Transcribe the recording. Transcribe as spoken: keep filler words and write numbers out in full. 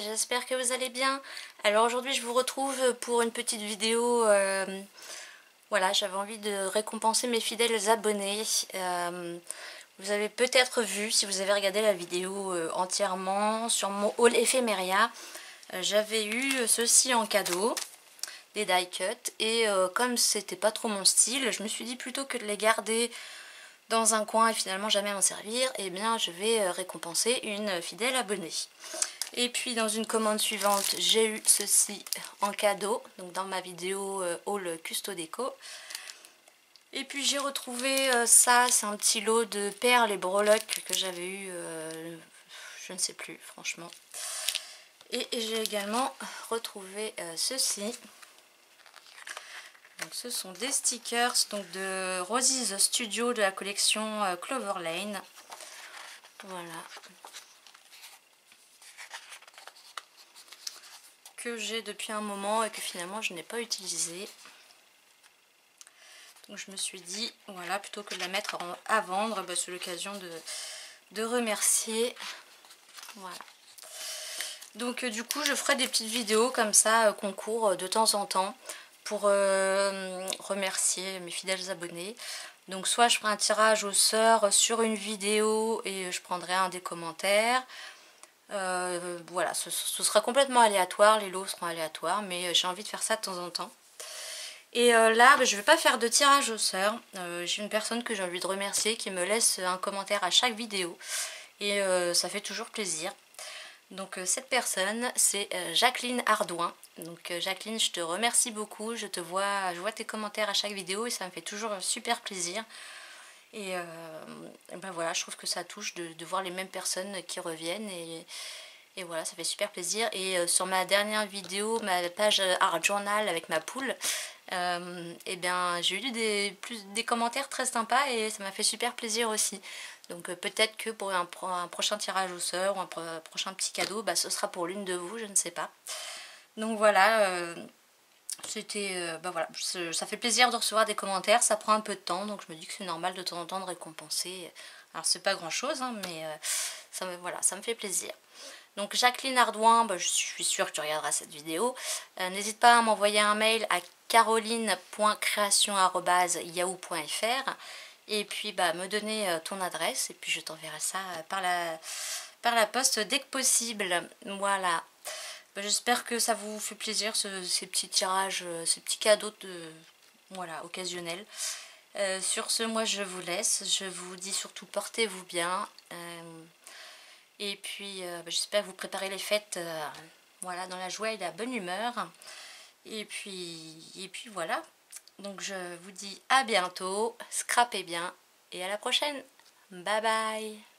j'espère que vous allez bien. Alors aujourd'hui je vous retrouve pour une petite vidéo, euh, voilà, j'avais envie de récompenser mes fidèles abonnés. Euh, vous avez peut-être vu, si vous avez regardé la vidéo euh, entièrement, sur mon haul éphéméria, euh, j'avais eu ceci en cadeau, des die cut, et euh, comme c'était pas trop mon style, je me suis dit plutôt que de les garder dans un coin et finalement jamais m'en servir, et eh bien je vais récompenser une fidèle abonnée. Et puis dans une commande suivante, j'ai eu ceci en cadeau, donc dans ma vidéo euh, haul custo déco. Et puis j'ai retrouvé euh, ça, c'est un petit lot de perles et breloques que j'avais eu, euh, je ne sais plus franchement. Et, et j'ai également retrouvé euh, ceci. Donc ce sont des stickers donc de Rosie's Studio de la collection euh, Clover Lane. Voilà. Que j'ai depuis un moment et que finalement je n'ai pas utilisé. Donc je me suis dit, voilà, plutôt que de la mettre à vendre, bah, c'est l'occasion de, de remercier. Voilà. Donc euh, du coup je ferai des petites vidéos comme ça, euh, concours euh, de temps en temps, pour euh, remercier mes fidèles abonnés. Donc soit je ferai un tirage au sort sur une vidéo et je prendrai un des commentaires. Euh, voilà, ce, ce sera complètement aléatoire, les lots seront aléatoires, mais j'ai envie de faire ça de temps en temps. Et euh, là, bah, je ne vais pas faire de tirage au sort. Euh, j'ai une personne que j'ai envie de remercier qui me laisse un commentaire à chaque vidéo. Et euh, ça fait toujours plaisir. Donc euh, cette personne, c'est euh, Jacqueline Ardouin. Donc euh, Jacqueline, je te remercie beaucoup. Je te vois, je vois tes commentaires à chaque vidéo et ça me fait toujours super plaisir. Et, euh, et ben voilà, je trouve que ça touche de, de voir les mêmes personnes qui reviennent. Et, et voilà, ça fait super plaisir. Et euh, sur ma dernière vidéo, ma page Art Journal avec ma poule, euh, et bien j'ai eu des, plus, des commentaires très sympas et ça m'a fait super plaisir aussi. Donc euh, peut-être que pour un, un prochain tirage au sort ou un pro, prochain petit cadeau, bah, ce sera pour l'une de vous, je ne sais pas. Donc voilà, euh, c'était, euh, bah voilà, ça fait plaisir de recevoir des commentaires, ça prend un peu de temps, donc je me dis que c'est normal de temps en temps de récompenser. Alors c'est pas grand chose, hein, mais euh, ça, me, voilà, ça me fait plaisir. Donc Jacqueline Ardouin, bah, je suis sûre que tu regarderas cette vidéo. Euh, N'hésite pas à m'envoyer un mail à caroline point création arobase yahoo point fr et puis bah, me donner euh, ton adresse et puis je t'enverrai ça euh, par, la, par la poste dès que possible. Voilà. Bah, j'espère que ça vous fait plaisir ce, ces petits tirages, euh, ces petits cadeaux de, voilà, occasionnels. Euh, sur ce, moi je vous laisse. Je vous dis surtout portez-vous bien. Euh, Et puis euh, bah, j'espère vous préparer les fêtes euh, voilà, dans la joie et la bonne humeur. Et puis, et puis voilà. Donc je vous dis à bientôt. Scrapez bien et à la prochaine. Bye bye.